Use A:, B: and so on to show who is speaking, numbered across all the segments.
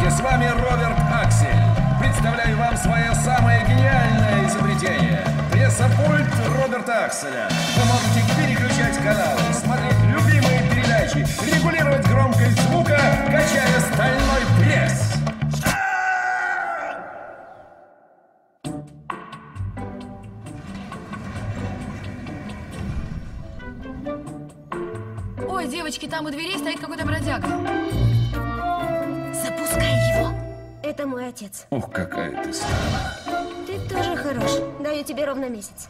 A: девочки, с вами Роберт Аксель. Представляю вам свое самое гениальное изобретение. Прессопульт Роберта Акселя. Вы можете переключать каналы, смотреть любимые передачи, регулировать громкость звука, качая стальной пресс.
B: Ой, девочки, там у дверей стоит какой-то бродяга.
C: Запускай его.
D: Это мой отец.
A: Ух, какая ты стала.
D: Ты тоже хорош. Даю тебе ровно месяц.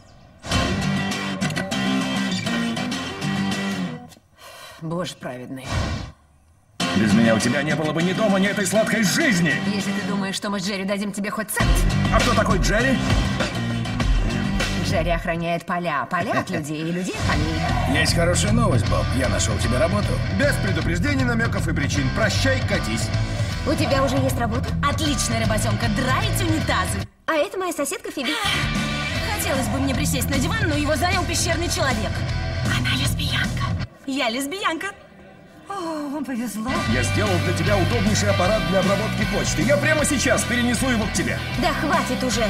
B: Боже праведный.
A: Без меня у тебя не было бы ни дома, ни этой сладкой жизни.
B: Если ты думаешь, что мы с Джерри дадим тебе хоть цент.
A: А кто такой Джерри?
B: Джерри охраняет поля. Поля от людей и людей от полей.
E: Есть хорошая новость, Боб. Я нашел тебе работу.
F: Без предупреждений, намеков и причин. Прощай, катись.
D: У тебя уже есть работа?
C: Отличная работенка. Драить унитазы.
D: А это моя соседка Фиби.
C: Хотелось бы мне присесть на диван, но его занял пещерный человек. Она лесбиянка. Я лесбиянка.
B: О, вам повезло.
A: Я сделал для тебя удобнейший аппарат для обработки почты. Я прямо сейчас перенесу его к тебе.
D: Да хватит уже.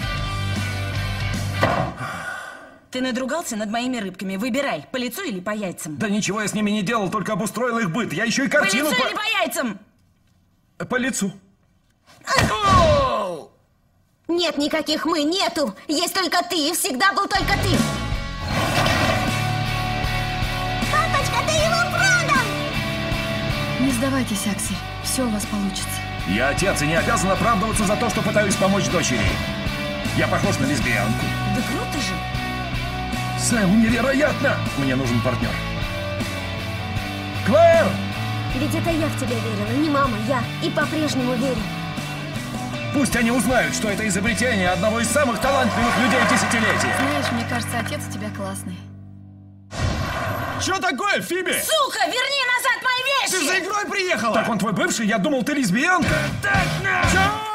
C: Ты надругался над моими рыбками. Выбирай, по лицу или по яйцам.
A: Да ничего я с ними не делал, только обустроил их быт. Я еще и
C: По
A: картину...
C: лицу или по яйцам?
A: По лицу.
D: Нет никаких мы, нету. Есть только ты, и всегда был только ты. Папочка, ты его продал!
B: Не сдавайтесь, Аксель. Все у вас получится.
A: Я отец и не обязан оправдываться за то, что пытаюсь помочь дочери. Я похож на лесбиянку.
C: Да круто же.
A: Сэм, невероятно! Мне нужен партнер. Клэр!
D: Ведь это я в тебя верила, не мама, я. И по-прежнему верю.
A: Пусть они узнают, что это изобретение одного из самых талантливых людей десятилетия.
B: Знаешь, мне кажется, отец у тебя классный.
F: Что такое, Фиби?
C: Сука, верни назад мои вещи!
F: Ты за игрой приехала?
A: Так он твой бывший? Я думал, ты лесбиянка.
F: Так, на!